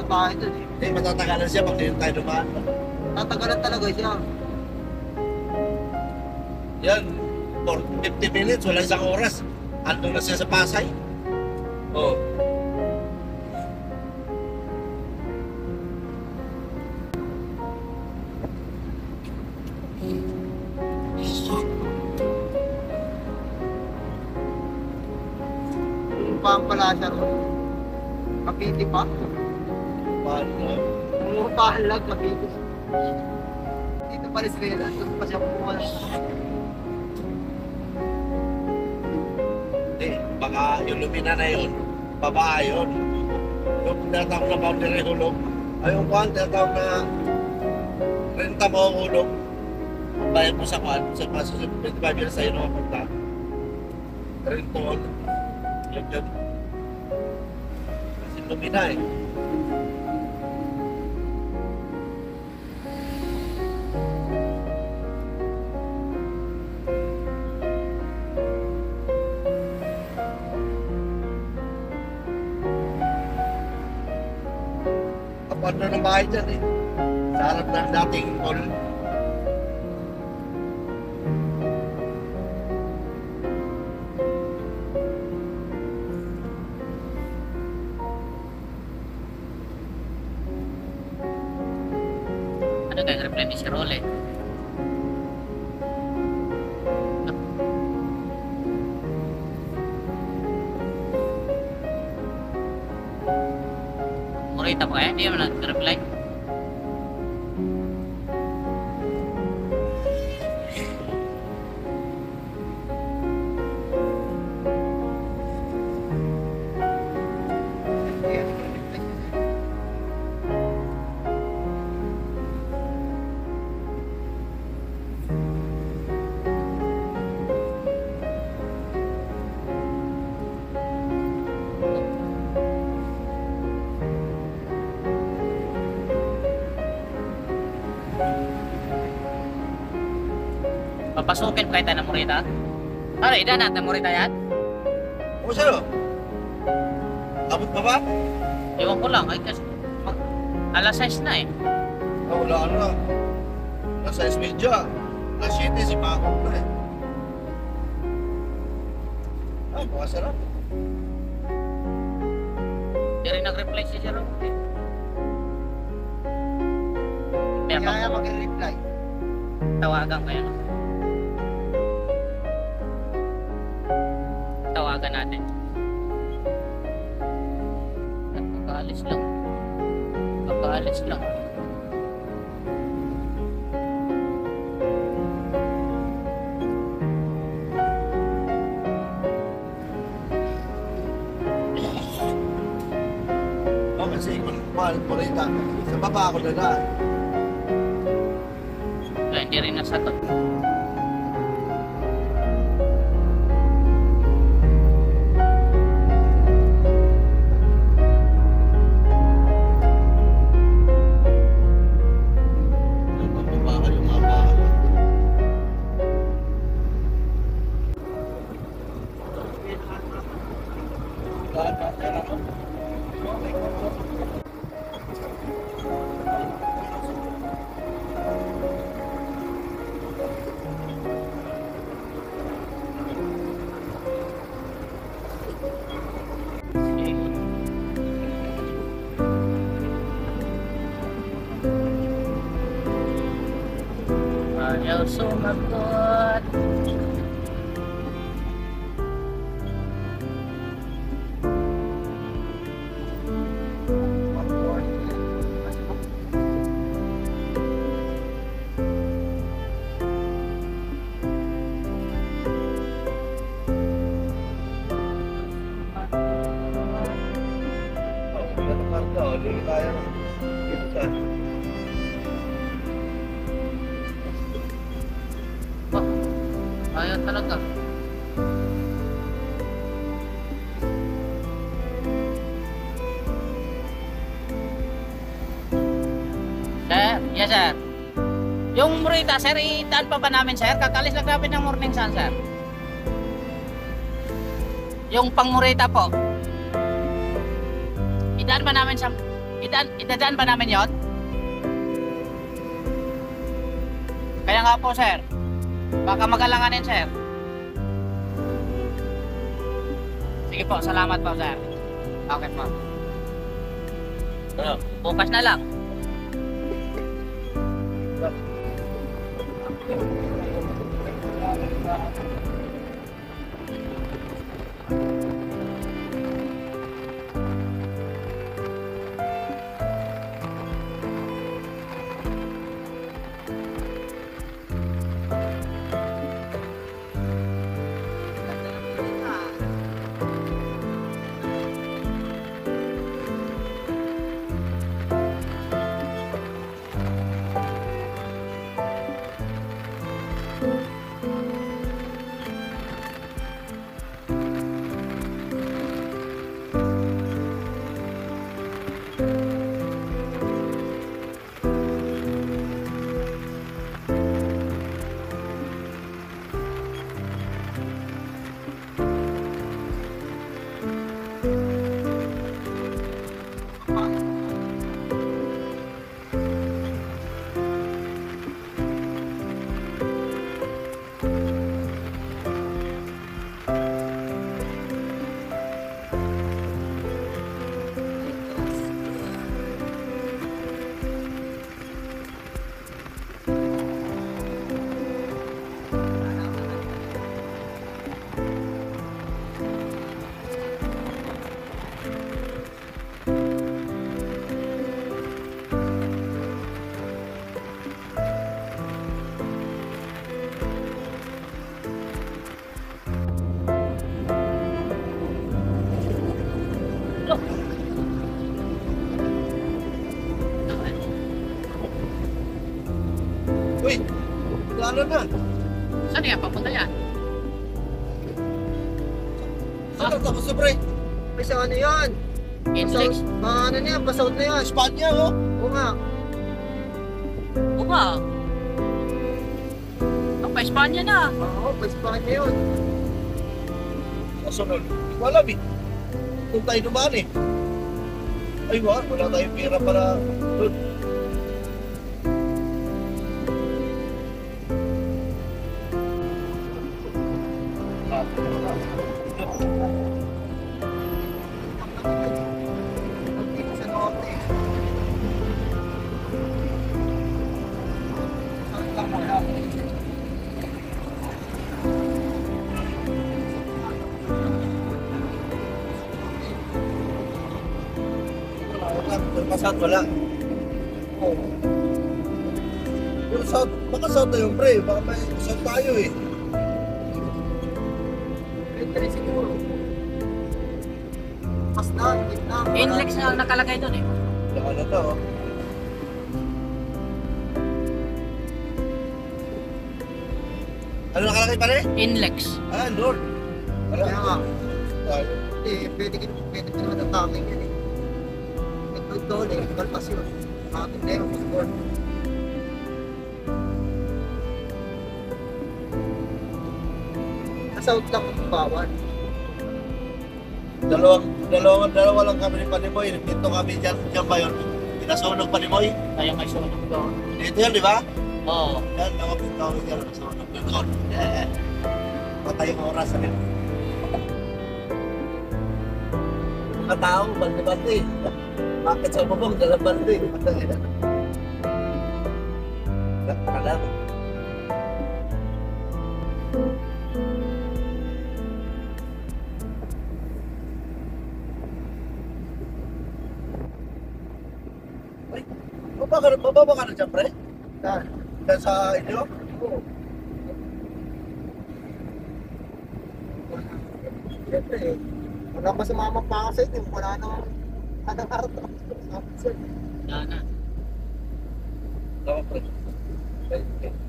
bahay dun eh. Hindi, matatagalan siya pag dito tayo dumaan. Tatagalan talaga siya. Yan, for 50 minutes, wala isang oras. Andun na siya sa Pasay. Oh. Pang pala siya ron. Kapiti pa. Paano? Pumupahalag, kapiti. Dito pa rin sila. Doon pa siya pumupahalag. Hindi, baka yung lumina na yun, baba yun. Yung tinatawag na boundary hulog, ay yung kuhan, tinatawag na renta mo ang hulog. Bayad mo sa kuhan, sa paso sa 25 years sa'yo na mapunta. Renton, yun yun. Kasi lumina eh. Kapag ng bahay dyan eh. Sa harap ng dating mall. Ano kaya reply ni si Role? Murita mo kaya? Hindi naman nag-reply. Papasukin ko kahit na Murita. Ano, idan natin Murita yan? Ano sa'yo? Abot pa ba? Iwan ko lang. Ay, kasi alas 6 na eh. Ah, wala ano na. Nasa media. Alas 7, si Pakong na eh. Ah, baka sarap. Hindi rin nag-reply si Sir Role. Kaya Kaya pag mag-reply. tawagan ko yan. Tawagan natin. Pagkaalis lang. Pagkaalis lang. Oh, kasi kung mahal mo rin sa baba ako na daan. Kaya hindi rin nasagot. Baba ka yung mga bahay. Daan ba? Yan ako. Ayaw sumagot. Hindi kaya na. Dito Ayaw talaga. Sir, yes sir. Yung Murita, sir, itaan pa ba namin, sir? Kakalis lang namin ng morning sun, sir. Yung pang Murita po. Idaan pa namin sa Idadaan ba namin yon? Kaya nga po, sir. Baka magalanganin, sir. Sige po, salamat po, sir. Okay po. Ano? Bukas na lang. Uy! Lalo na! Saan yan? Papunta yan? Saan ang tapos sobre? May sa ano yan? Inlex. Ano na yan? Pasout na yan. Espanya, oh! Oo nga. O ba? Ang pa Espanya na. Oo, may Espanya yun. Kasunod. Wala, eh. Kung tayo dumaan, eh. Ay, wala tayong pera para... Doon. Dito sa norte. Masat wala. Oh. Yung south, baka south na yung pre, baka may south tayo eh. Pwede rin siguro. Mas na, gitna. Inlex na ang nakalagay doon eh. Saka na to, oh. Ano nakalagay pa rin? Inlex. Ah, Lord. Wala. Kaya nga. Tayo. Pwede ka naman ang taming yan eh. Nagdoon eh, kalpas yun. Ating na yung score. Nasa-out lang kung bawal. Dalawa lang kami ni Panimoy. Dito kami dyan ba yun? Pinasunog Panimoy. Tayo may sunog doon. Dito yan, di ba? Oo. Yan, nakapit kami dyan. Pinasunog doon. Patay yung oras rin. Mga tao, balde-balde. Bakit sa bubong, dalang balde. Alam. Ay, bababa ka na dyan, pre? Saan? Dyan sa inyo? Oo. Siyempre eh. Wala pa sumama pa ako sa inyo. Wala nang hadang araw. Wala na. Tama, pre. Okay.